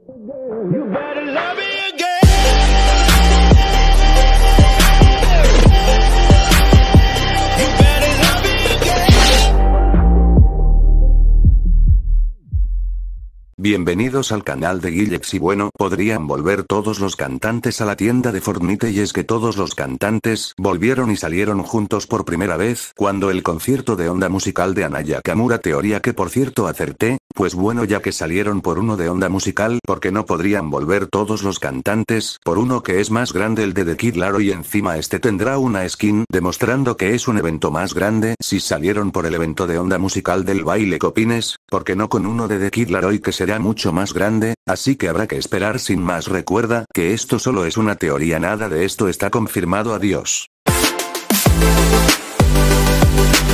You better love me again. You better love me again. Bienvenidos al canal de Guillex y bueno, podrían volver todos los cantantes a la tienda de Fortnite y es que todos los cantantes volvieron y salieron juntos por primera vez cuando el concierto de Onda Musical de Anaya Kamura teoría que por cierto acerté, pues bueno ya que salieron por uno de Onda Musical porque no podrían volver todos los cantantes por uno que es más grande el de The Kid Laroi y encima este tendrá una skin demostrando que es un evento más grande si salieron por el evento de Onda Musical del baile Copines, porque no con uno de The Kid Laroi que será mucho más grande, así que habrá que esperar sin más recuerda que esto solo es una teoría nada de esto está confirmado adiós.